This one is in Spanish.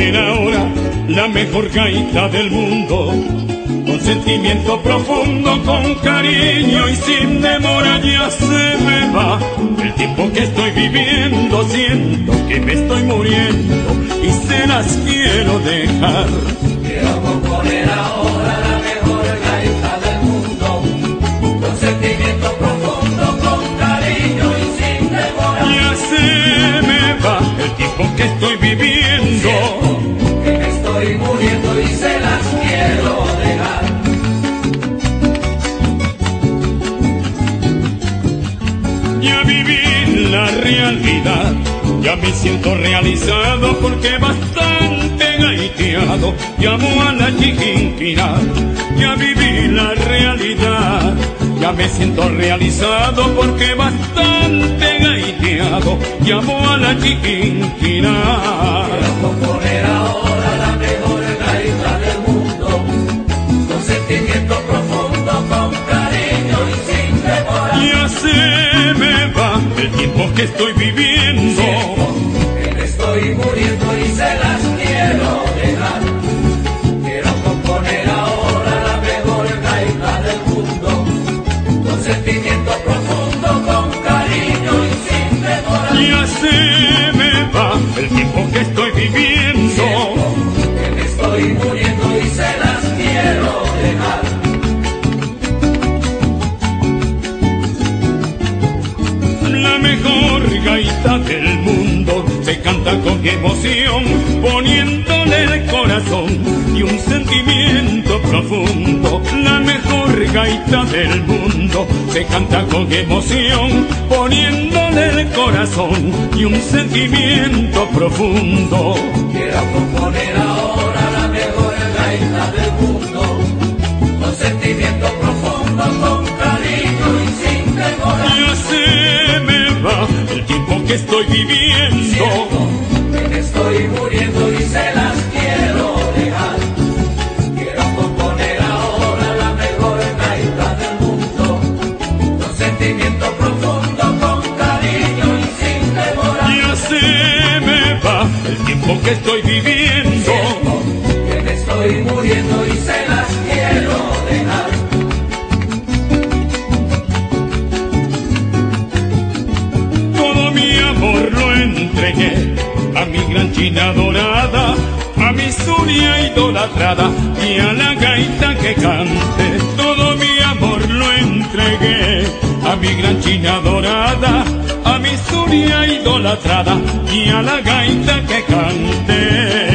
componer ahora la mejor gaita del mundo, con sentimiento profundo, con cariño y sin demora. Ya se me va el tiempo que estoy viviendo, siento que me estoy muriendo y se las quiero dejar. Quiero componer ahora la mejor gaita del mundo, con sentimiento profundo, con cariño y sin demora. Ya se me va el tiempo que estoy viviendo, siento que me estoy muriendo y se las quiero dejar. Ya viví la realidad, ya me siento realizado porque bastante gaiteado llamo a la Chiquinquirá. Ya viví la realidad, ya me siento realizado porque bastante gaiteado llamo a la Chiquinquirá. Quiero componer ahora la mejor gaita del mundo, con sentimiento profundo, con cariño y sin demora. Ya se me va el tiempo que estoy viviendo, que me estoy muriendo y se las quiero dejar. Quiero componer ahora la mejor gaita del mundo, con sentimiento profundo, con cariño y sin demora. ya se me va el tiempo que estoy viviendo, que me estoy muriendo y se las quiero dejar. La mejor gaita del mundo se canta con emoción, poniéndole el corazón y un sentimiento profundo. La mejor gaita del mundo se canta con emoción, poniéndole el corazón y un sentimiento profundo. Quiero componer ahora la mejor gaita del mundo, con sentimiento profundo, con cariño y sin demora. Ya se me va el tiempo que estoy viviendo, que me estoy muriendo y se las quiero dejar. Quiero componer ahora la mejor gaita del mundo, con sentimiento profundo, con cariño y sin demora. ya se me va el tiempo que estoy viviendo, que me estoy muriendo y se las quiero dejar. todo mi amor lo entregué a mi gran china dorada, a mi Zulia idolatrada y a la gaita que cante. Todo mi amor lo entregué a mi gran china dorada, a mi Zulia idolatrada y a la gaita que cante.